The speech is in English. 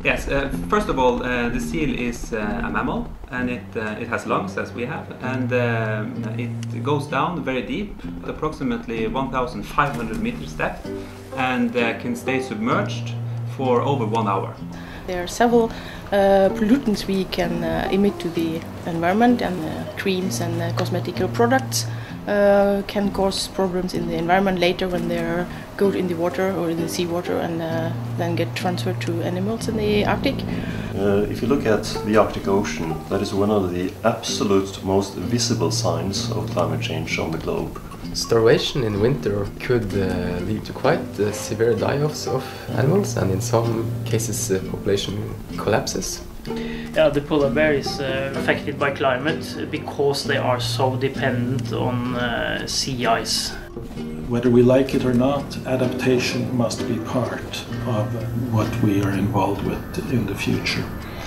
Yes, first of all, the seal is a mammal, and it has lungs as we have, and it goes down very deep, approximately 1,500 meters depth, and can stay submerged for over 1 hour. There are several pollutants we can emit to the environment, and creams and cosmetic products can cause problems in the environment later when they go in the water or in the seawater and then get transferred to animals in the Arctic. If you look at the Arctic Ocean, that is one of the absolute most visible signs of climate change on the globe. Starvation in winter could lead to quite severe die-offs of animals, and in some cases population collapses. Yeah, the polar bear is affected by climate because they are so dependent on sea ice. Whether we like it or not, adaptation must be part of what we are involved with in the future.